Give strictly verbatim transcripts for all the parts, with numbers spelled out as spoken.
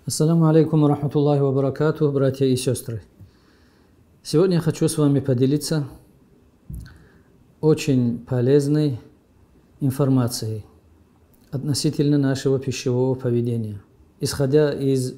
Ассаламу алейкум ва рахматуллахи ва баракатух, братья и сестры. Сегодня я хочу с вами поделиться очень полезной информацией относительно нашего пищевого поведения, исходя из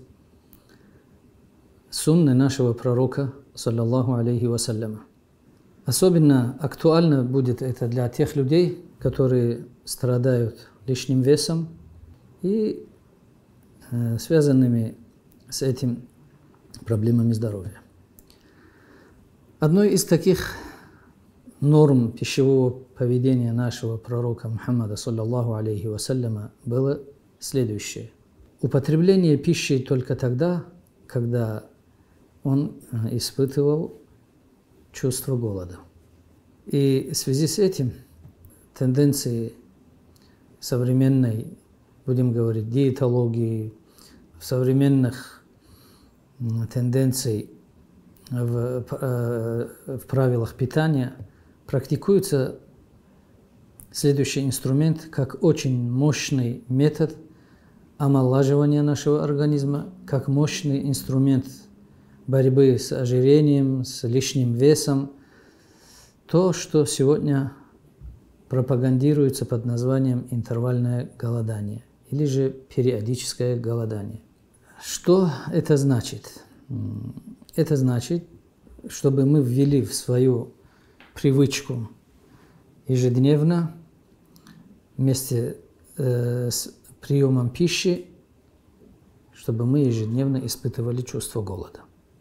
сунны нашего пророка, саллаллаху алейхи вассаляма. Особенно актуально будет это для тех людей, которые страдают лишним весом и э, связанными с этим проблемами здоровья. Одной из таких норм пищевого поведения нашего пророка Мухаммада, саллаллаху алейхи вассаляма, было следующее. Употребление пищи только тогда, когда он испытывал чувство голода. И в связи с этим тенденции современной, будем говорить, диетологии, современных тенденций в, в правилах питания практикуется следующий инструмент как очень мощный метод омолаживания нашего организма, как мощный инструмент борьбы с ожирением, с лишним весом, то, что сегодня пропагандируется под названием интервальное голодание или же периодическое голодание. Что это значит? Это значит, чтобы мы ввели в свою привычку ежедневно вместе э, с приемом пищи, чтобы мы ежедневно испытывали чувство голода.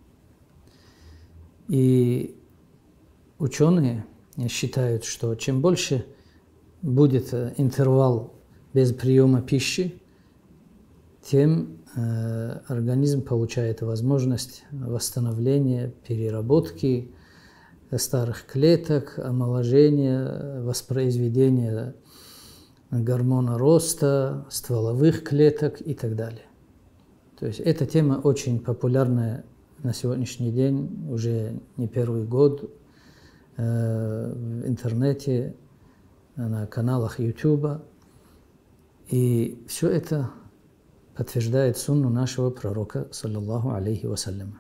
И ученые считают, что чем больше будет интервал без приема пищи, тем э, организм получает возможность восстановления, переработки старых клеток, омоложения, воспроизведения гормона роста, стволовых клеток и так далее. То есть эта тема очень популярная на сегодняшний день, уже не первый год, э, в интернете, на каналах ютуба. И все это подтверждает сунну нашего пророка, саллаллаху алейхи вассаляма.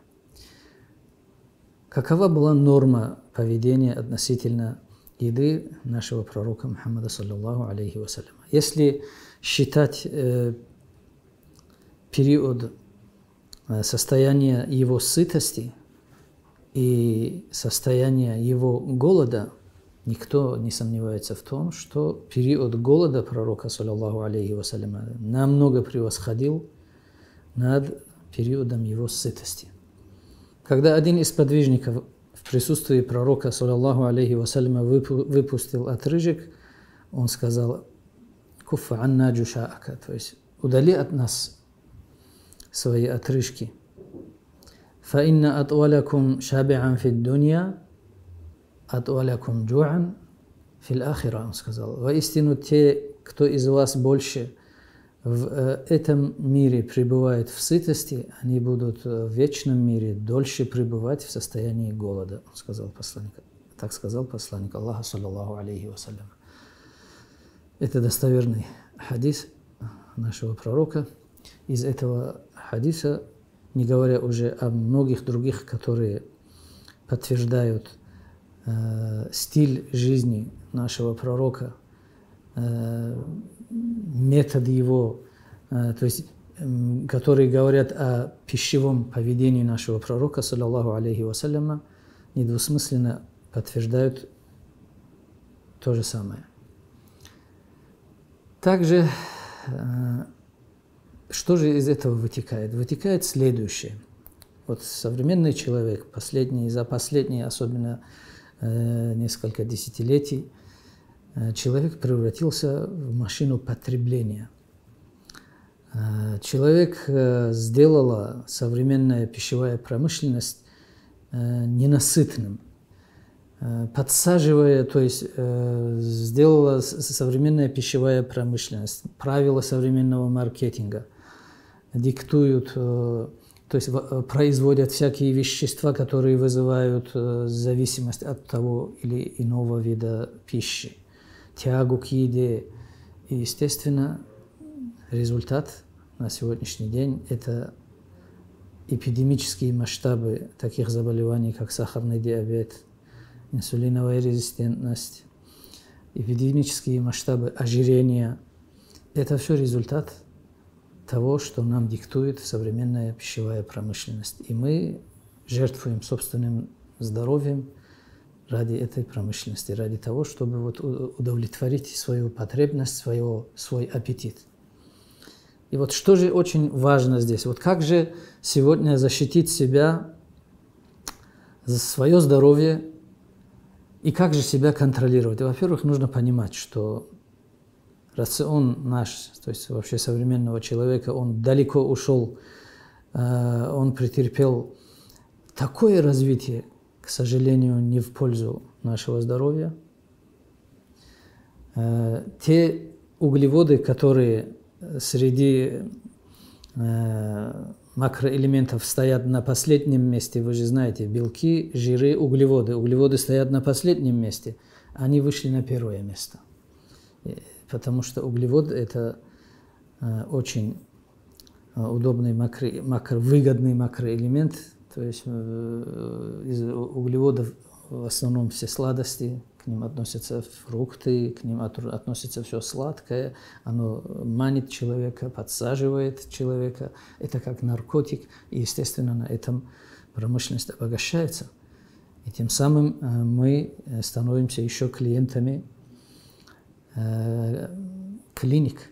Какова была норма поведения относительно еды нашего пророка Мухаммада, саллаллаху алейхи вассаляма? Если считать э, период э, состояния его сытости и состояния его голода, никто не сомневается в том, что период голода пророка, саллаллаху алейхи вассаляма, намного превосходил над периодом его сытости. Когда один из подвижников в присутствии пророка, саллаллаху алейхи вассаляма, выпустил отрыжек, он сказал: «Куффа анна джушаака», то есть удали от нас свои отрыжки. «Фа инна атвалякум шаби'ан фид дунья, атвалякум джу'ан фил ахира», он сказал. Воистину, те, кто из вас больше в этом мире пребывает в сытости, они будут в вечном мире дольше пребывать в состоянии голода, сказал посланник. Так сказал посланник Аллаха, саллаллаху алейхи вассалям. Это достоверный хадис нашего пророка. Из этого хадиса, не говоря уже о многих других, которые подтверждают э, стиль жизни нашего пророка, э, метод его, э, то есть, э, которые говорят о пищевом поведении нашего пророка, саллаллаху алейхи вассаляма, недвусмысленно подтверждают то же самое. Также, э, что же из этого вытекает? Вытекает следующее. Вот современный человек, последний, за последние, особенно э, несколько десятилетий, э, человек превратился в машину потребления. Э, человек э, сделала современная пищевая промышленность э, ненасытным, э, подсаживая, то есть э, сделала современная пищевая промышленность, правила современного маркетинга диктуют, э, то есть производят всякие вещества, которые вызывают зависимость от того или иного вида пищи, тягу к еде. И, естественно, результат на сегодняшний день – это эпидемические масштабы таких заболеваний, как сахарный диабет, инсулиновая резистентность, эпидемические масштабы ожирения. Это все результат того, что нам диктует современная пищевая промышленность. И мы жертвуем собственным здоровьем ради этой промышленности, ради того, чтобы вот удовлетворить свою потребность, свое, свой аппетит. И вот что же очень важно здесь? Вот как же сегодня защитить себя, за свое здоровье, и как же себя контролировать? Во-первых, нужно понимать, что рацион наш, то есть вообще современного человека, он далеко ушел, он претерпел такое развитие, к сожалению, не в пользу нашего здоровья. Те углеводы, которые среди макроэлементов стоят на последнем месте, вы же знаете, белки, жиры, углеводы. Углеводы стоят на последнем месте, они вышли на первое место. Потому что углевод – это очень удобный, макро, макро, выгодный макроэлемент. То есть из углеводов в основном все сладости, к ним относятся фрукты, к ним относится все сладкое, оно манит человека, подсаживает человека. Это как наркотик, и, естественно, на этом промышленность обогащается. И тем самым мы становимся еще клиентами клиник,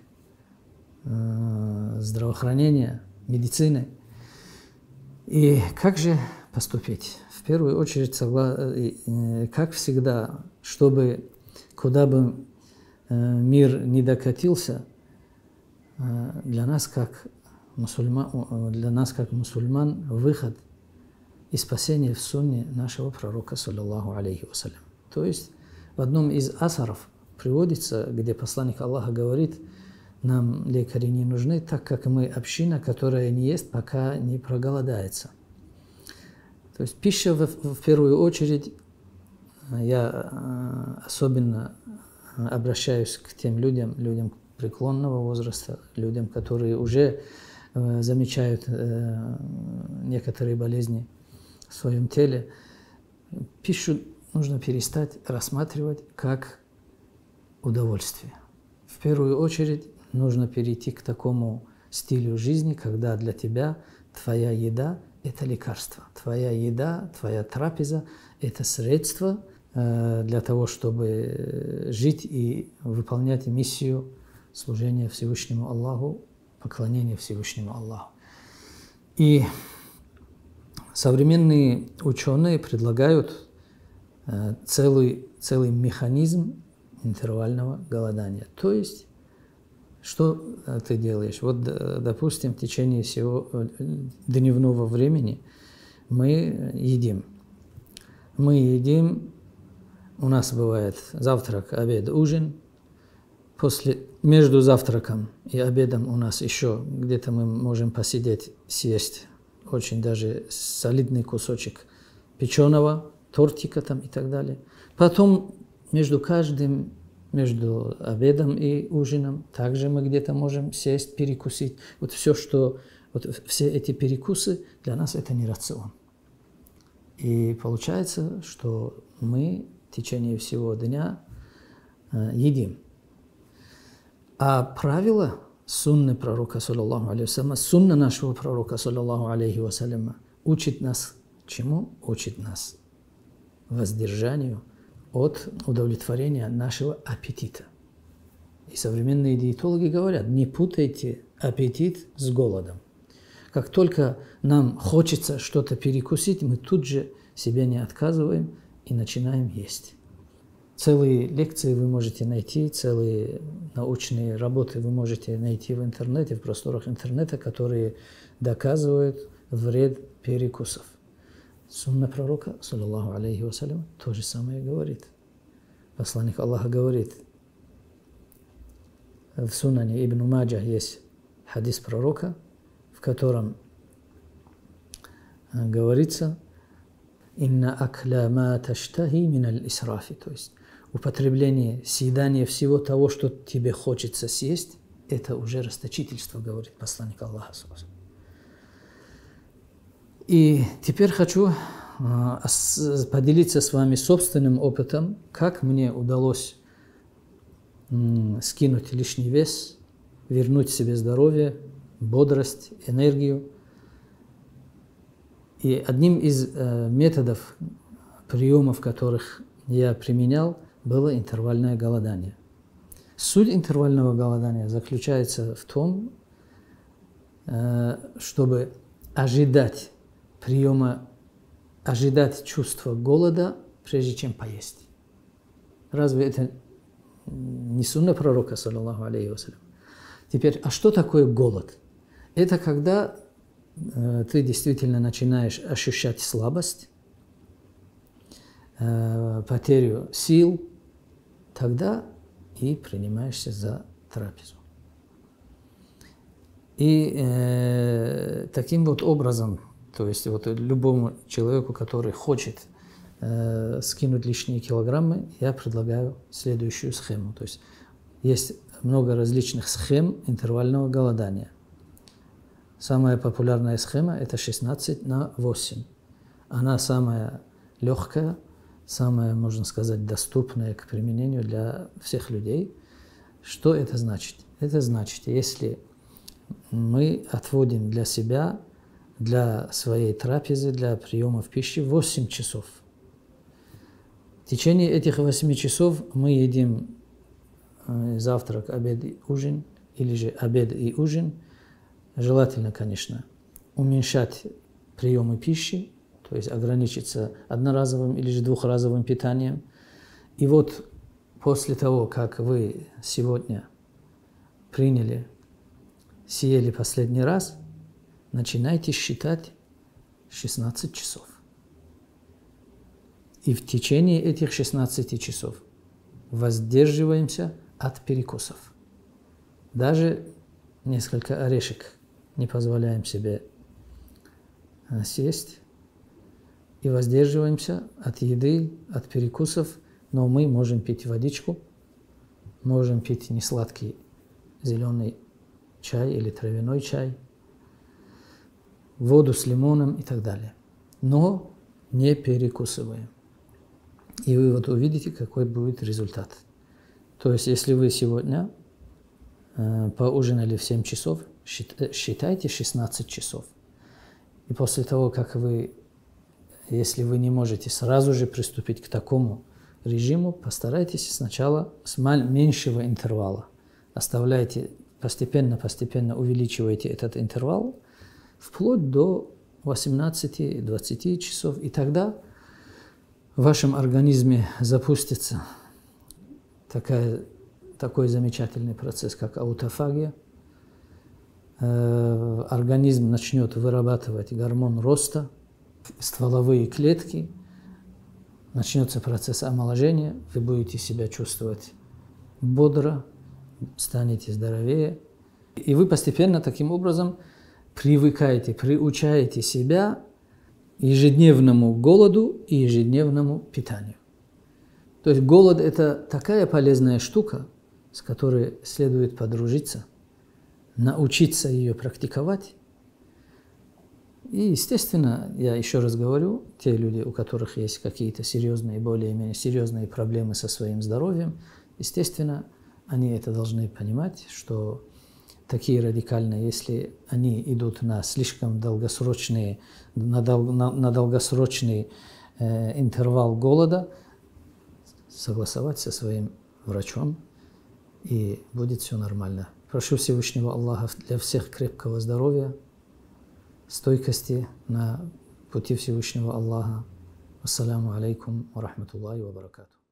здравоохранения, медицины. И как же поступить? В первую очередь, как всегда, чтобы куда бы мир не докатился, для нас как мусульман, для нас как мусульман выход и спасение в сунне нашего пророка, саллаллаху алейхи вассалям. То есть в одном из асаров приводится, где посланник Аллаха говорит: нам лекари не нужны, так как мы община, которая не ест, пока не проголодается. То есть пища в, в первую очередь, я особенно обращаюсь к тем людям, людям преклонного возраста, людям, которые уже э, замечают э, некоторые болезни в своем теле. Пищу нужно перестать рассматривать как удовольствие. В первую очередь нужно перейти к такому стилю жизни, когда для тебя твоя еда – это лекарство. Твоя еда, твоя трапеза – это средство э, для того, чтобы жить и выполнять миссию служения Всевышнему Аллаху, поклонения Всевышнему Аллаху. И современные ученые предлагают э, целый, целый механизм интервального голодания. То есть, что ты делаешь? Вот, допустим, в течение всего дневного времени мы едим. Мы едим, у нас бывает завтрак, обед, ужин. После, между завтраком и обедом у нас еще где-то мы можем посидеть, съесть очень даже солидный кусочек печеного, тортика там и так далее. Потом между каждым Между обедом и ужином также мы где-то можем сесть, перекусить. Вот все, что, вот все эти перекусы для нас это не рацион. И получается, что мы в течение всего дня э, едим. А правило сунны пророка, саллаллаху алейхи вассалям, сунна нашего пророка, саллаллаху алейхи вассалям, учит нас чему? Учит нас воздержанию от удовлетворения нашего аппетита. И современные диетологи говорят: не путайте аппетит с голодом. Как только нам хочется что-то перекусить, мы тут же себе не отказываем и начинаем есть. Целые лекции вы можете найти, целые научные работы вы можете найти в интернете, в просторах интернета, которые доказывают вред перекусов. Сунна пророка, саллаллаху алейхи вассалям, то же самое говорит. Посланник Аллаха говорит, в Сунане Ибн Маджа есть хадис пророка, в котором говорится: «Инна акля ма таштахи миналь исрафи», то есть употребление, съедание всего того, что тебе хочется съесть, это уже расточительство, говорит посланник Аллаха. И теперь хочу поделиться с вами собственным опытом, как мне удалось скинуть лишний вес, вернуть себе здоровье, бодрость, энергию. И одним из методов, приемов, которых я применял, было интервальное голодание. Суть интервального голодания заключается в том, чтобы ожидать приема, ожидать чувства голода, прежде чем поесть. Разве это не сунна пророка, саллаллаху алейхи вассалям? Теперь, а что такое голод? Это когда э, ты действительно начинаешь ощущать слабость, э, потерю сил, тогда и принимаешься за трапезу. И э, таким вот образом, то есть вот любому человеку, который хочет э, скинуть лишние килограммы, я предлагаю следующую схему. То есть есть много различных схем интервального голодания. Самая популярная схема – это шестнадцать на восемь. Она самая легкая, самая, можно сказать, доступная к применению для всех людей. Что это значит? Это значит, если мы отводим для себя, для своей трапезы, для приема пищи восемь часов. В течение этих восьми часов мы едим завтрак, обед и ужин, или же обед и ужин. Желательно, конечно, уменьшать приемы пищи, то есть ограничиться одноразовым или же двухразовым питанием. И вот после того, как вы сегодня приняли, съели последний раз, начинайте считать шестнадцать часов. И в течение этих шестнадцати часов воздерживаемся от перекусов. Даже несколько орешек не позволяем себе съесть. И воздерживаемся от еды, от перекусов, но мы можем пить водичку, можем пить несладкий зеленый чай или травяной чай, воду с лимоном и так далее. Но не перекусываем. И вы вот увидите, какой будет результат. То есть, если вы сегодня э, поужинали в семь часов, считайте шестнадцать часов. И после того, как вы, если вы не можете сразу же приступить к такому режиму, постарайтесь сначала с меньшего интервала. Оставляйте, постепенно-постепенно увеличивайте этот интервал, вплоть до восемнадцати-двадцати часов. И тогда в вашем организме запустится такая, такой замечательный процесс, как аутофагия. Э, организм начнет вырабатывать гормон роста, стволовые клетки, начнется процесс омоложения, вы будете себя чувствовать бодро, станете здоровее. И вы постепенно таким образом привыкаете, приучаете себя ежедневному голоду и ежедневному питанию. То есть голод – это такая полезная штука, с которой следует подружиться, научиться ее практиковать. И, естественно, я еще раз говорю, те люди, у которых есть какие-то серьезные, более-менее серьезные проблемы со своим здоровьем, естественно, они это должны понимать, что такие радикальные, если они идут на слишком долгосрочные, на, дол, на, на долгосрочный э, интервал голода, согласовать со своим врачом, и будет все нормально. Прошу Всевышнего Аллаха для всех крепкого здоровья, стойкости на пути Всевышнего Аллаха. Ассаляму алейкум ва рахматуллахи ва баракатуху.